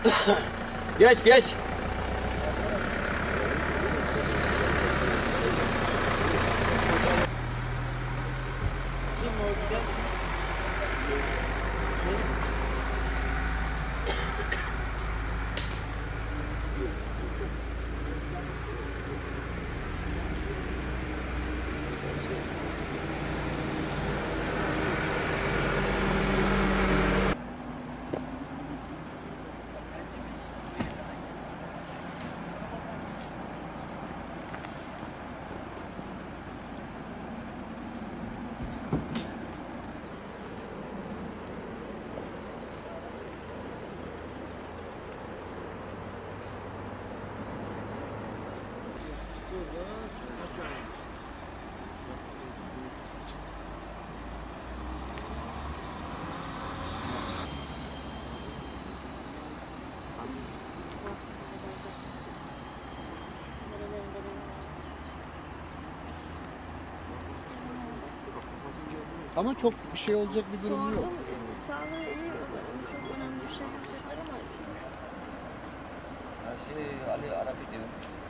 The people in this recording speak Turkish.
Geç geç. Ama çok bir şey olacak bir durum yok. Sağlığı iyi, çok önemli bir şey yapacaklar ama Ali Arap ediyor.